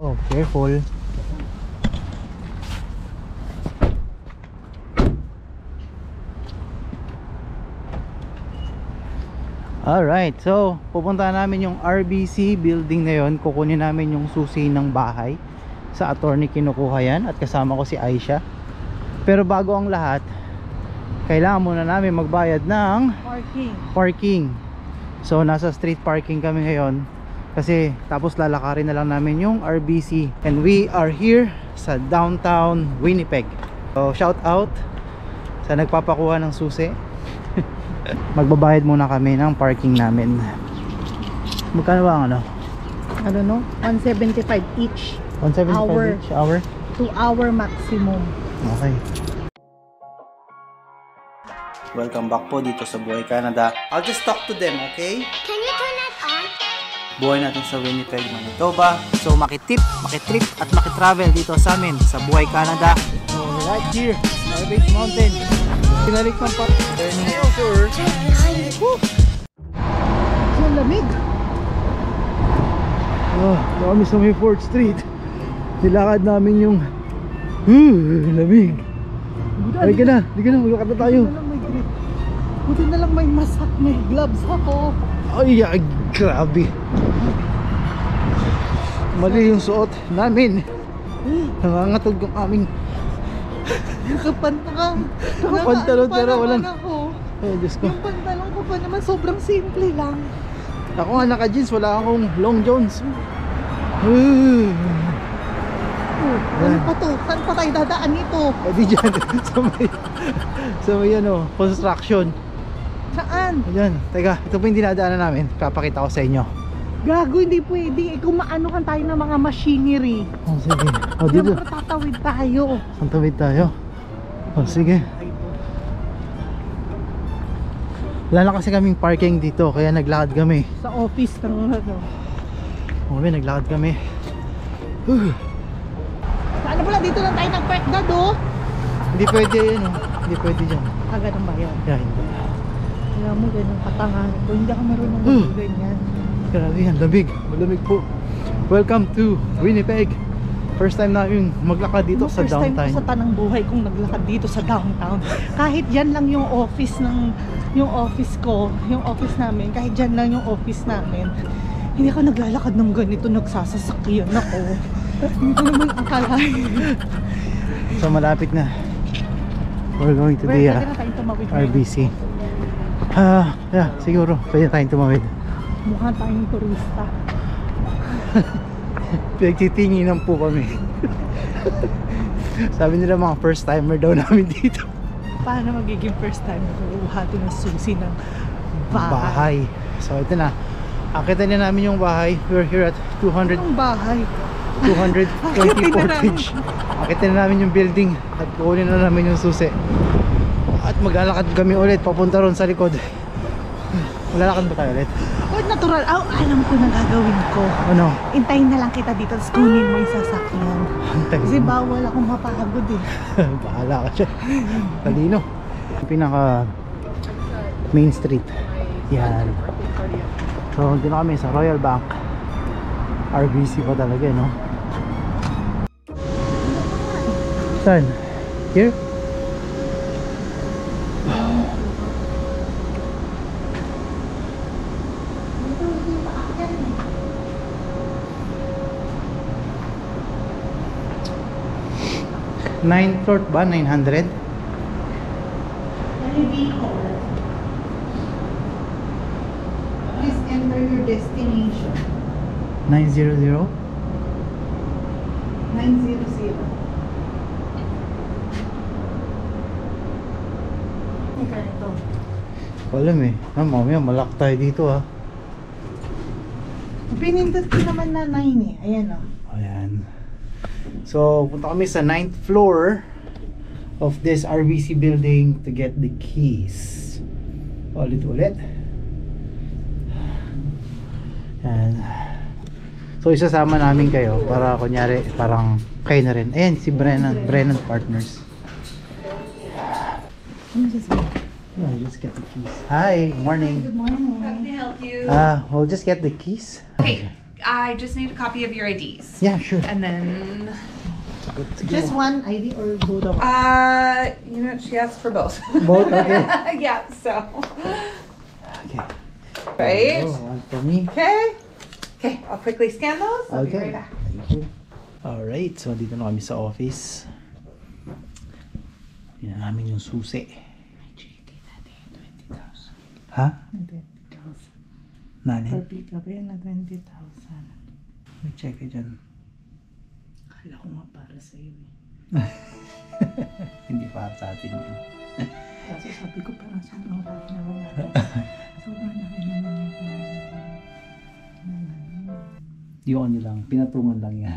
Oh, careful. Alright, so pupunta namin yung RBC building na yon. Kukunin namin yung susi ng bahay. Sa attorney kinukuha yan at kasama ko si Aisha. Pero bago ang lahat, kailangan muna namin magbayad ng parking. So nasa street parking kami ngayon kasi tapos lalakarin na lang namin yung RBC. And we are here sa downtown Winnipeg. So shout out sa nagpapakuha ng susi. Magbabayad muna kami ng parking namin. Magkano ba ang ano? I don't know, 175 each. 175 hour. each hour? 2 hour maximum. Okay. Welcome back po dito sa Buhay Canada. I'll just talk to them, okay? Can you turn that on? Buhay natin sa Winnipeg, Manitoba. So makitrip at makitravel dito sa amin sa Buhay Canada. So right here, Garbage Mountain. Pinalik man pa. Turning over. Ang lamig. Oh, kami sa may 4th Street. Nilakad namin yung lamig. Ay ka na, maglakad na tayo. Buti na lang may mask, may gloves ako. Ay, grabe. Mali yung suot namin. Nangangatog yung aming Nakapantalon pero walang ako. Ay, Diyos ko. Yung pantalon ko pa naman sobrang simple lang. Ako nga naka-jeans, wala akong long johns. Ano pa to? Saan pa tayo dadaan nito? Eh di dyan, sa may ano, construction. Saan? Ayan, teka, ito po yung dinadaanan namin. Papakita ko sa inyo. Gago, hindi pwede. Kung maanohan tayo ng mga machinery. Oh, sige. Oh, dito. Siyempre tatawid tayo. Ang tawid tayo. Oh, sige. Wala na kasi kaming parking dito, kaya naglakad kami. Sa office ng ano. Okay, naglakad kami. Ano pala, dito lang tayo nag-park na do? Hindi pwede yun, oh. Hindi pwede dyan. Ganun ba yun? Yeah, hindi. Alam mo, ganun katangan ko. Hindi ako marunong ganyan. Grabe yan, lamig. Malamig po. Welcome to Winnipeg. First time namin maglakad dito sa First time downtown. ko sa tanang buhay kong naglakad dito sa downtown. Kahit dyan lang yung office ko, yung office namin, kahit dyan lang yung office namin. Hindi ako naglalakad ng ganito, nagsasasakyan ako. Hindi ko naman akalain. So malapit na. We're going to the RBC. Yeah, siguro pwede tayong tumawid. Mukha tayong turista. Pinagtitinginan po kami. Sabi nila mga first timer daw namin dito. Paano magiging first time na kukuhati ng susi ng bahay? So ito na. Akita na namin yung bahay. We're here at 200. Ang bahay. 220 Portage. Akita na namin yung building at kukunin na namin yung susi. At maglalakad kami ulit papunta ron sa likod. Maglalakad ba tayo ulit? What natural? Oh, alam ko na gagawin ko. Ano? Intayin na lang kita dito tapos kunin mo yung sasakyan. Kasi Mo. bawal akong mapagod eh. Bahala ka siya. Talino. Pinaka main street. Yan. So dito kami sa Royal Bank. RBC pa talaga, no? Saan? Here? Ninth floor ba? 900? Please enter your destination. 900? 900. Ganito. Alam eh. Mamaya malak tayo dito ah. Pinindot ko naman na 9 eh. Ayan o. Ayan. So, punta kami sa 9th floor of this RBC building to get the keys. Ulit-ulit. Ayan. So, isasama namin kayo para kunyari parang kayo na rin. Ayan, si Brennan Partners. Just get the keys. Hi, good morning. Good morning. How can I help you? We'll just get the keys. Okay, I just need a copy of your IDs. Yeah, sure. And then, Just one ID or both of us? you know, she asked for both. Both? Okay. Yeah, so. Okay. Right? Oh, one for me. Okay. Okay, I'll quickly scan those. I'll be Okay. right back. Thank you. Alright, so dito na kami sa office. Yan namin yung susi. Ha? 20,000. Nani? Per pick up yan na 20,000. May check ka dyan. Akala ko nga para sa'yo eh. Hindi para sa atin yun. Kasi sabi ko parang sobrang laki naman natin. Sobrang laki naman yung Yung ano lang, pinatungan lang yan.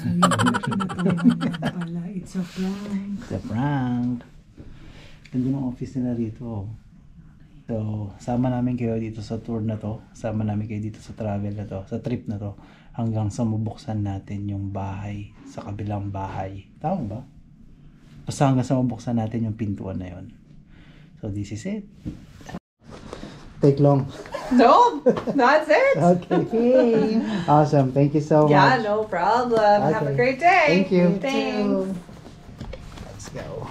pala. It's a prank. It's a prank. Ganda ng office nila rito. So, sama namin kayo dito sa tour na to. Sama namin kayo dito sa travel na to. Sa trip na to. Hanggang sa mabuksan natin yung bahay sa kabilang bahay. Tama ba? Basta hanggang sa mabuksan natin yung pintuan na yon. So, this is it. Take long. No, that's it. Okay. Awesome. Thank you so much. Yeah, no problem. Have a Okay. great day. Thank you. Thanks. Let's go.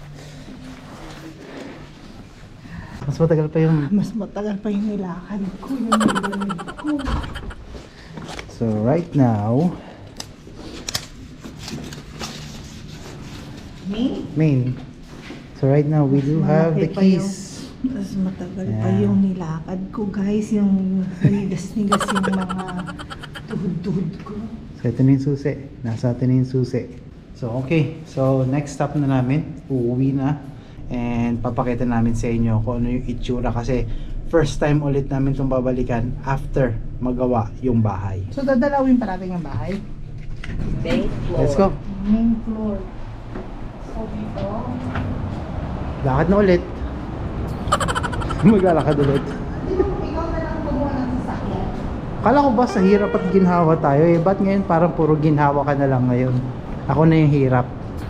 Mas matagal pa yung... Mas matagal pa yung nilakad ko. Yung nilakad ko. So right now, main. So right now we do have the malaki pa yung- keys. Mas matagal pa Yeah. yung nilakad ko guys. Yung nigas-nigas yung mga tuhod-tuhod ko. So ito na yung susi. Nasa atin na yung susi. So okay. So next stop na namin. Uuwi na. And papakita namin sa inyo kung ano yung itsura. Kasi first time ulit namin itong babalikan after magawa yung bahay. So dadalawin pa natin yung bahay. Let's go. Main floor. So dito. Lakad na ulit. Maglalakad ulit. Ikaw na lang kumuha ng sasakyan. Kala ko ba sa hirap at ginhawa tayo eh? Ba't ngayon parang puro ginhawa ka na lang ngayon? Ako na yung hirap.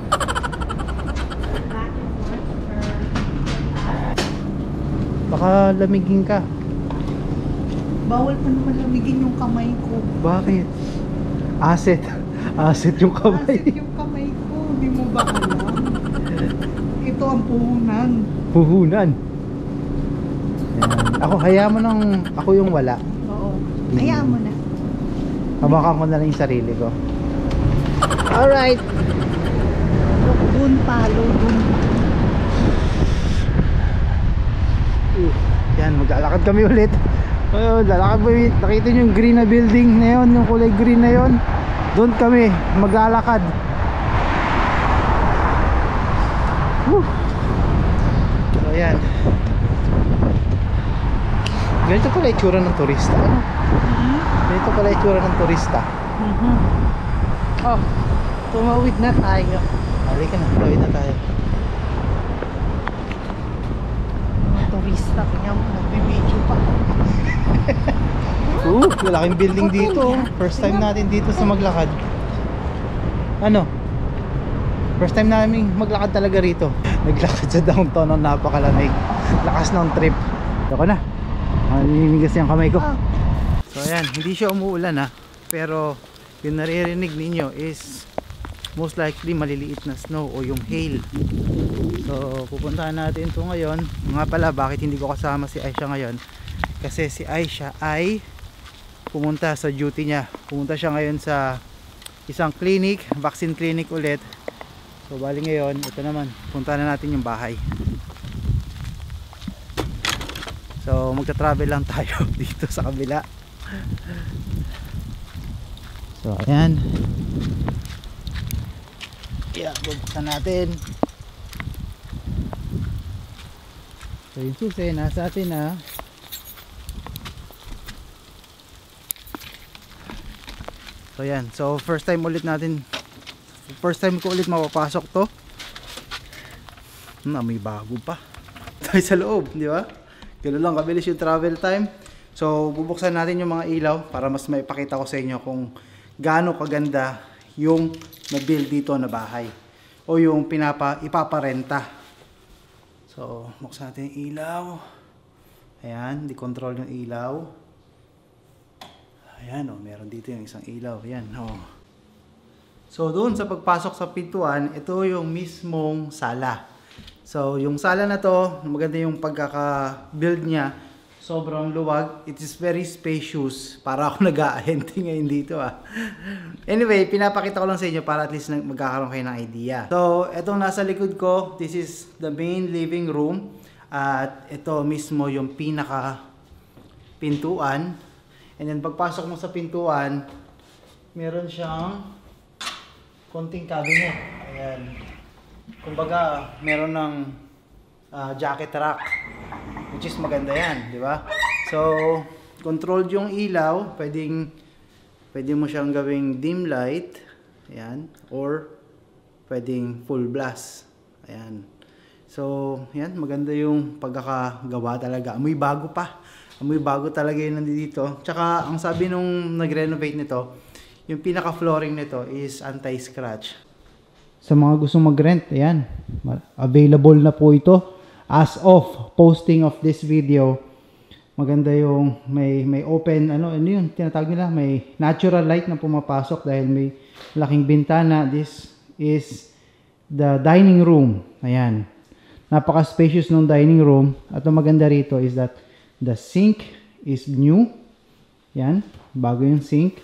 Baka lamigin ka. Bawal pa naman lamigin yung kamay ko. Bakit? Asset. Asset yung kamay. Asit yung kamay ko. Hindi mo ba alam? Ito ang puhunan. Puhunan. Yan. Ako, hayaan mo nang ako yung wala. Oo. Hayaan mo na. Habakan ko na lang yung sarili ko. Alright. Dun palo, dun palo. Yan, maglalakad kami ulit. Lalakad kami. Nakita nyo yung green na building na yun, yung kulay green na yun. Doon kami maglalakad. Woo. So yan. Ganito pala itsura ng turista. Ano? Ganito pala itsura ng turista. Oh, tumawid na tayo. Halika na, tawid na tayo. Mga turista, kanya mo nagbibideo pa. Malaking building dito. First time natin dito sa maglakad. Ano? First time namin maglakad talaga rito. Naglakad sa downtown ng napakalamig. Lakas ng trip. Doko na. Naninigas yung kamay ko. So ayan, hindi siya umuulan ha. Pero yung naririnig ninyo is most likely maliliit na snow o yung hail. So pupuntahan natin ito ngayon. Nga pala, bakit hindi ko kasama si Aisha ngayon? Kasi si Aisha ay pumunta sa duty niya. Pumunta siya ngayon sa isang clinic, vaccine clinic ulit. So bali ngayon, ito naman, puntahan na natin yung bahay. So magta-travel lang tayo dito sa kabila. So ayan. Kaya bubuksan natin. So yung susi nasa atin na. So yan, so first time ulit natin, first time ko ulit mapapasok to. May bago pa tayo sa loob, di ba? Ganoon lang kabilis yung travel time. So bubuksan natin yung mga ilaw para mas maipakita ko sa inyo kung gaano kaganda yung na-build dito na bahay o yung ipaparenta. So buksan natin yung ilaw. Ayan, di-control yung ilaw. Ayan, oh, meron dito yung isang ilaw. Ayan, oh. So, doon sa pagpasok sa pintuan, ito yung mismong sala. So, yung sala na to, maganda yung pagkaka-build niya. Sobrang luwag. It is very spacious. Para ako nag-aahente ngayon dito ah. Anyway, pinapakita ko lang sa inyo para at least magkakaroon kayo ng idea. So, itong nasa likod ko, this is the main living room. At ito mismo yung pinaka pintuan. And then pagpasok mo sa pintuan, meron siyang konting cabinet. Ayan. Kumbaga, meron ng jacket rack. Which is maganda yan, di ba? So, controlled yung ilaw. Pwede mo siyang gawing dim light. Ayan. Or, pwedeng full blast. Ayan. So, yan. Maganda yung pagkakagawa talaga. Amoy bago pa. Amoy bago talaga yun nandito. Tsaka, ang sabi nung nag-renovate nito, yung pinaka-flooring nito is anti-scratch. Sa mga gustong mag-rent, ayan. Available na po ito. As of posting of this video, maganda yung may open, ano yun, tinatawag nila, may natural light na pumapasok dahil may laking bintana. This is the dining room. Ayan. Napaka-spacious ng dining room. At ang maganda rito is that the sink is new. Yan. Bago yung sink.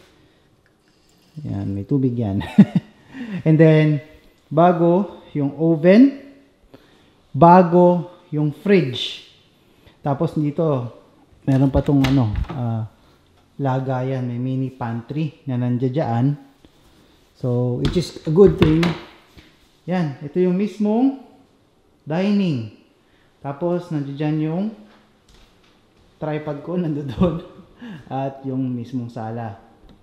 Yan. May tubig yan. And then, bago yung oven. Bago yung fridge. Tapos dito, meron pa tong lagayan. May mini pantry na nandiyan. So, which is a good thing. Yan. Ito yung mismong dining. Tapos, nandiyan yung tripod ko, nandoon. At yung mismong sala.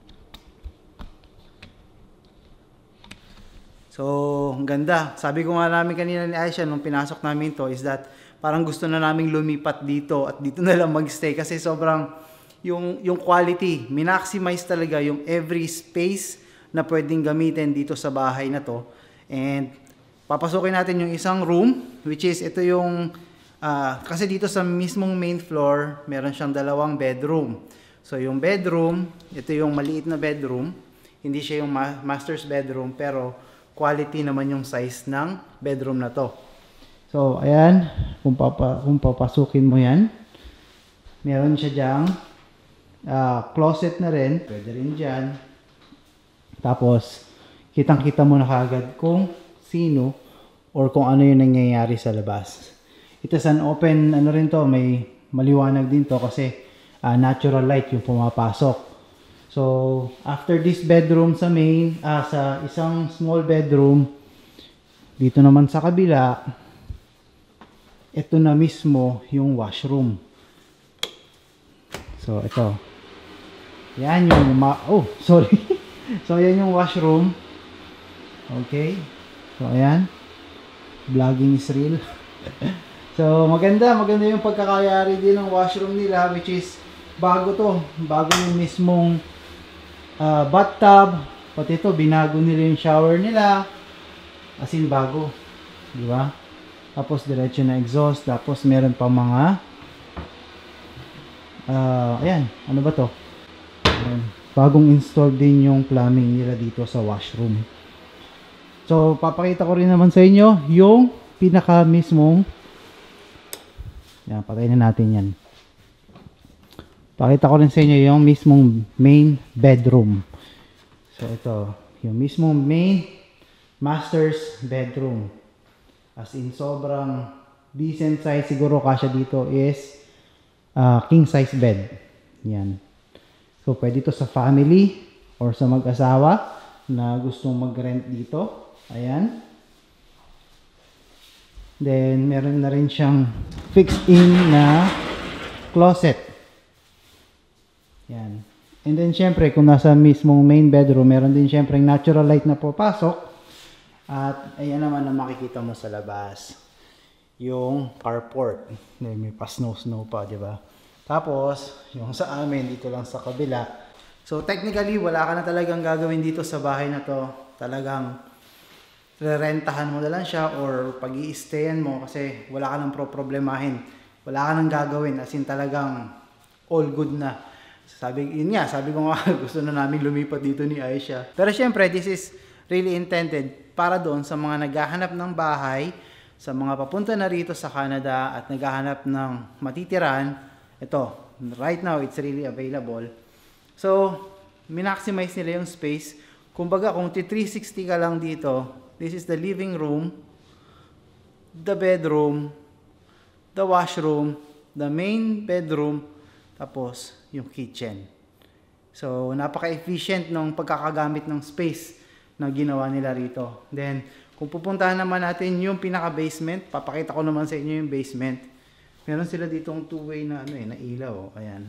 So, ang ganda. Sabi ko nga namin kanina ni Aisha nung pinasok namin to is that parang gusto na naming lumipat dito at dito na lang magstay kasi sobrang yung quality, minaximize talaga yung every space na pwedeng gamitin dito sa bahay na to. And papasukin natin yung isang room, which is ito yung kasi dito sa mismong main floor, meron siyang dalawang bedroom. So yung bedroom, ito yung maliit na bedroom. Hindi siya yung master's bedroom, pero quality naman yung size ng bedroom na to. So ayan, kung papasukin mo yan, meron siya dyang closet na rin, pwede rin dyan. Tapos, kitang-kita mo na kagad kung sino or kung ano yung nangyayari sa labas. It is an open, rin to, may maliwanag din to kasi natural light yung pumapasok. So, after this bedroom sa main, sa isang small bedroom, dito naman sa kabila, ito na mismo yung washroom. So, ito. Yan yung sorry. So, yan yung washroom. Okay. So, ayan. Vlogging is real. So, maganda yung pagkakayari din ng washroom nila, which is bago to. Bago yung mismong bathtub. Pati ito, binago nila yung shower nila. As in, bago. Di ba? Tapos, diretso na exhaust. Tapos, meron pa mga ayan. Ano ba to? Ayan. Bagong install din yung plumbing nila dito sa washroom. So, papakita ko rin naman sa inyo yung pinaka mismong yan, patayin na natin yan. Pakita ko rin sa inyo yung mismong main bedroom. So, ito. Yung mismong main master's bedroom. As in, sobrang decent size. Siguro kasya dito is king size bed. Yan. So, pwede ito sa family or sa mag-asawa na gustong mag-rent dito. Ayan. Then, meron na rin siyang fixed-in na closet. Yan. And then, syempre, kung nasa mismong main bedroom, meron din syempre natural light na papasok. At ayan naman ang makikita mo sa labas. Yung carport. May pa-snow pa, di ba? Tapos, yung sa amin, dito lang sa kabila. So, technically, wala ka na talagang gagawin dito sa bahay na to. Talagang rerentahan mo na lang siya or pag-i-stayan mo kasi wala ka nang problemahin. Wala ka nang gagawin. As in, talagang all good na. sabi ko nga, gusto na namin lumipat dito ni Aisha. Pero syempre, this is really intended para doon sa mga naghahanap ng bahay, sa mga papunta na rito sa Canada at naghahanap ng matitiran. Ito, right now, it's really available. So, minaximize nila yung space. Kumbaga, kung 360 ka lang dito, this is the living room, the bedroom, the washroom, the main bedroom, tapos yung kitchen. So, napaka-efficient ng pagkakagamit ng space na ginawa nila rito. Then, kung pupuntahan naman natin yung pinaka-basement, papakita ko naman sa inyo yung basement. Meron sila ditong two-way na na ilaw, ayan.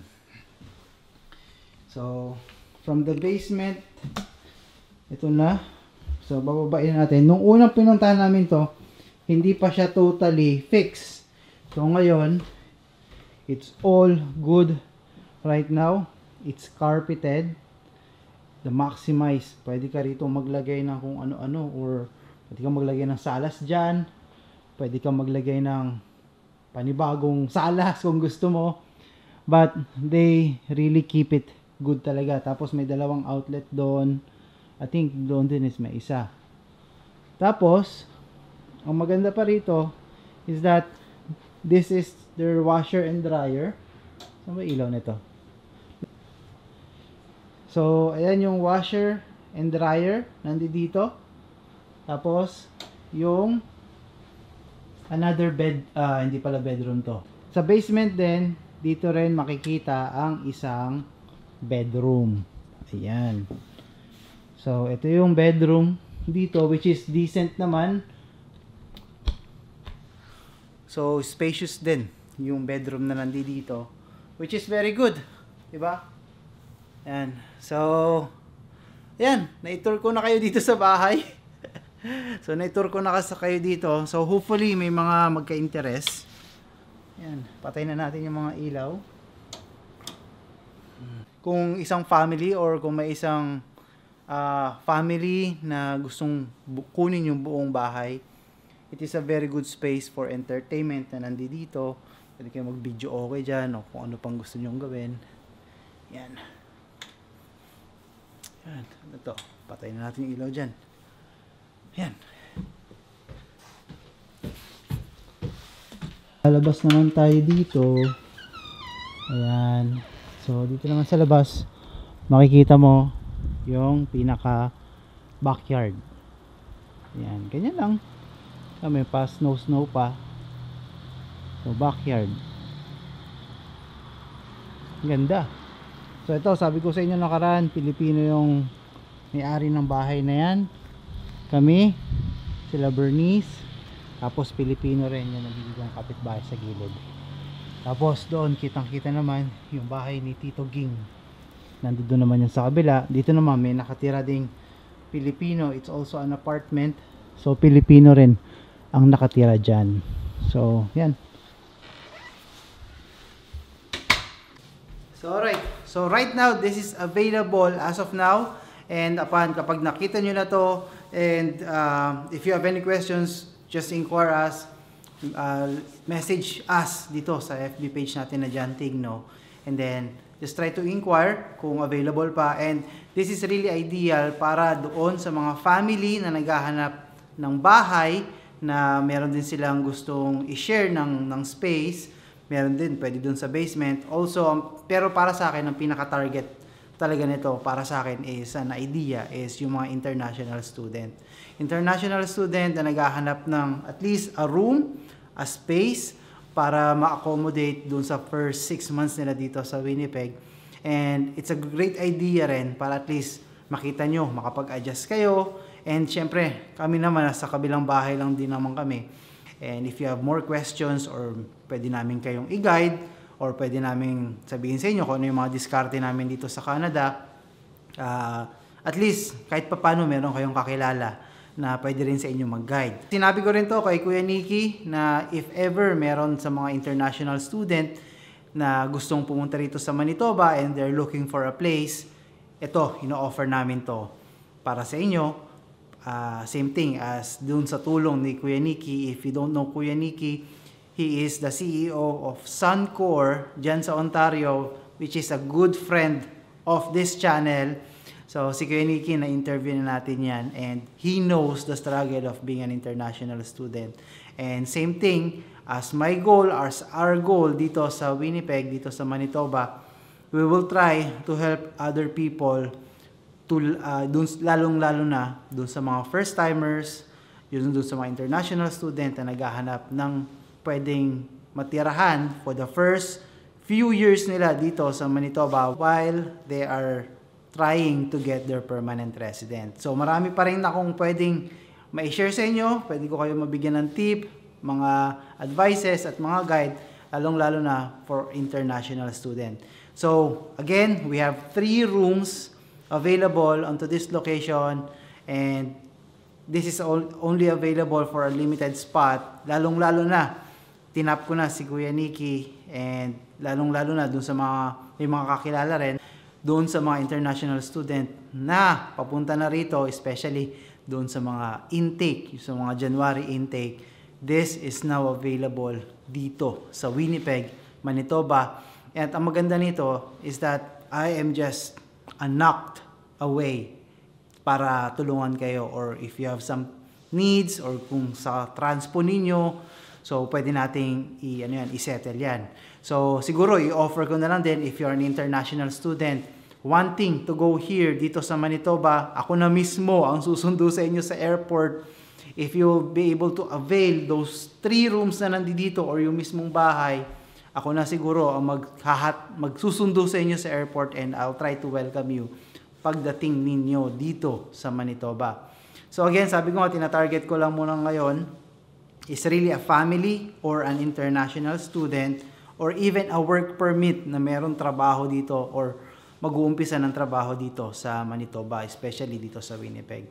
So, from the basement, ito na. So, bababain natin. Nung unang pinuntahan namin to, hindi pa siya totally fixed. So, ngayon, it's all good right now. It's carpeted. The maximize. Pwede ka rito maglagay ng kung ano-ano or pwede ka maglagay ng salas dyan. Pwede ka maglagay ng panibagong salas kung gusto mo. But they really keep it good talaga. Tapos may dalawang outlet doon. I think doon din is may isa. Tapos, ang maganda pa rito is that this is their washer and dryer. Saan ba ilaw nito? So, ayan yung washer and dryer. Nandito. Tapos, yung another bed, hindi pala bedroom to. Sa basement din, dito rin makikita ang isang bedroom. Ayan. So, ito yung bedroom dito, which is decent naman. So, spacious din yung bedroom na nandito, which is very good. Diba? Ayan. So, ayan. Na-tour ko na kayo dito sa bahay. So, na-tour ko na kayo dito. So, hopefully, may mga magka-interest. Ayan. Patay na natin yung mga ilaw. Kung isang family or kung may isang family na gustong kunin yung buong bahay, it is a very good space for entertainment na nandito. Pwede kayo mag-video okay dyan o kung ano pang gusto nyong gawin. Yan. Yan. Ito. Patay na natin yung ilaw dyan. Yan. Lalabas naman tayo dito. Ayan. So, dito naman sa labas, makikita mo yung pinaka backyard. Ayan. Ganyan lang. May pa snow pa. So, backyard. Ganda. So, ito, sabi ko sa inyo nakaraan, Pilipino yung may-ari ng bahay na yan. Kami, sila Bernice, tapos Pilipino rin yung nagiging kapitbahay sa gilid. Tapos, doon, kitang-kita naman yung bahay ni Tito Ging. Nandito naman yan sa kabila. Dito naman, may nakatira ding Pilipino. It's also an apartment. So, Pilipino rin ang nakatira dyan. So, yan. So, alright. So, right now, this is available as of now. And kapag nakita nyo na to, and if you have any questions, just inquire us. Message us dito sa FB page natin na John Tigno. And then, just try to inquire kung available pa. And this is really ideal para doon sa mga family na naghahanap ng bahay na meron din silang gustong i-share ng space. Meron din, pwede doon sa basement. Also, pero para sa akin, ang pinaka-target talaga nito para sa akin is an idea is yung mga international student. International student na naghahanap ng at least a room, a space para ma-accommodate dun sa first 6 months nila dito sa Winnipeg. And it's a great idea rin para at least makita nyo, makapag-adjust kayo. And syempre, kami naman sa kabilang bahay lang din naman kami. And if you have more questions or pwede namin kayong i-guide or pwede namin sabihin sa inyo kung ano yung mga diskarte namin dito sa Canada, at least kahit papano meron kayong kakilala na pwede rin sa inyo mag-guide. Sinabi ko rin to kay Kuya Nicky na if ever meron sa mga international student na gustong pumunta rito sa Manitoba and they're looking for a place, ito, ino-offer namin to para sa inyo. Same thing as dun sa tulong ni Kuya Nicky. If you don't know Kuya Nicky, he is the CEO of Suncor dyan sa Ontario, which is a good friend of this channel. So si Kuya Nicky, na-interview na natin yan, and he knows the struggle of being an international student. And same thing as my goal, as our goal dito sa Winnipeg, dito sa Manitoba, we will try to help other people to lalong-lalo na dun sa mga first-timers, yun dun sa mga international student na naghahanap ng pwedeng matirahan for the first few years nila dito sa Manitoba while they are trying to get their permanent resident. So marami pa rin akong pwedeng ma-share sa inyo, pwede ko kayo mabigyan ng tip, mga advices at mga guide, lalong-lalo na for international student. So again, we have 3 rooms available onto this location, and this is only available for a limited spot. Lalong-lalo na, tinap ko na si Kuya Nicky, and lalong-lalo na dun sa may mga kakilala rin, doon sa mga international student na papunta na rito, especially doon sa mga intake, sa mga January intake. This is now available dito sa Winnipeg, Manitoba. And ang maganda nito is that I am just a knocked away para tulungan kayo, or if you have some needs or kung sa transpo ninyo, so pwede nating i-settle yan. So siguro i-offer ko na lang din, if you're an international student wanting to go here dito sa Manitoba, ako na mismo ang susundo sa inyo sa airport. If you'll be able to avail those 3 rooms na nandito or yung mismong bahay, ako na siguro ang magsusundo sa inyo sa airport, and I'll try to welcome you pagdating ninyo dito sa Manitoba. So again, sabi ko nga, tina-target ko lang muna ngayon is really a family or an international student or even a work permit na meron trabaho dito or mag-uumpisa ng trabaho dito sa Manitoba, especially dito sa Winnipeg.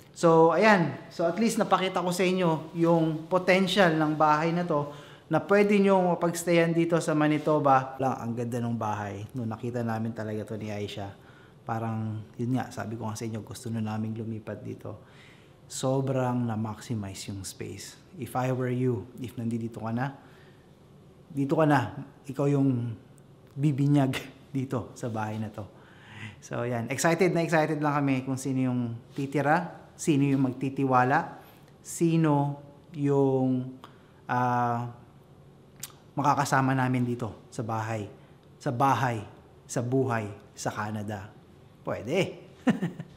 So ayan, so at least napakita ko sa inyo yung potential ng bahay na to na pwede nyo mapagstayan dito sa Manitoba. Ang ganda ng bahay. Nung nakita namin talaga to ni Aisha, parang yun nga, sabi ko nga sa inyo, gusto na naming lumipat dito. Sobrang na-maximize yung space. If I were you, if nandito ka na, ikaw yung bibinyag dito sa bahay na to. So yan, excited lang kami kung sino yung titira, sino yung magtitiwala, sino yung makakasama namin dito sa bahay, sa buhay, sa Canada. Pwede.